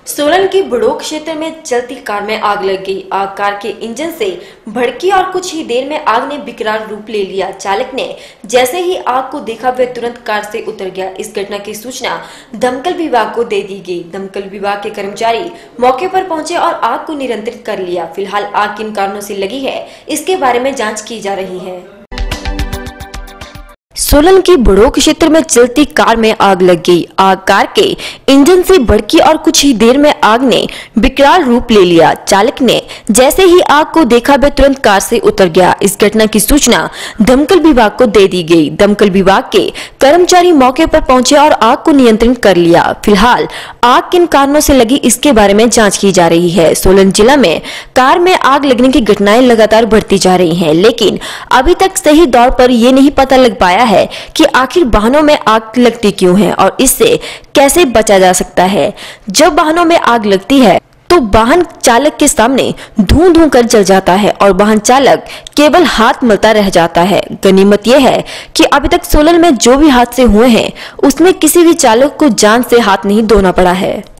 सोलन के बड़ोग क्षेत्र में चलती कार में आग लग गई। आग कार के इंजन से भड़की और कुछ ही देर में आग ने विकराल रूप ले लिया। चालक ने जैसे ही आग को देखा वह तुरंत कार से उतर गया। इस घटना की सूचना दमकल विभाग को दे दी गई। दमकल विभाग के कर्मचारी मौके पर पहुंचे और आग को नियंत्रित कर लिया। फिलहाल आग किन कारणों से लगी है, इसके बारे में जाँच की जा रही है। सोलन की बड़ोग क्षेत्र में चलती कार में आग लग गई। आग कार के इंजन से भड़की और कुछ ही देर में आग ने विकराल रूप ले लिया। चालक ने जैसे ही आग को देखा वह तुरंत कार से उतर गया। इस घटना की सूचना दमकल विभाग को दे दी गई। दमकल विभाग के कर्मचारी मौके पर पहुंचे और आग को नियंत्रित कर लिया। फिलहाल आग किन कारणों से लगी, इसके बारे में जाँच की जा रही है। सोलन जिला में कार में आग लगने की घटनाएं लगातार बढ़ती जा रही है, लेकिन अभी तक सही दौर पर ये नहीं पता लग पाया है कि आखिर वाहनों में आग लगती क्यों है और इससे कैसे बचा जा सकता है। जब वाहनों में आग लगती है तो वाहन चालक के सामने धुआं धुआं कर जल जाता है और वाहन चालक केवल हाथ मलता रह जाता है। गनीमत यह है कि अभी तक सोलन में जो भी हादसे हुए हैं उसमें किसी भी चालक को जान से हाथ नहीं धोना पड़ा है।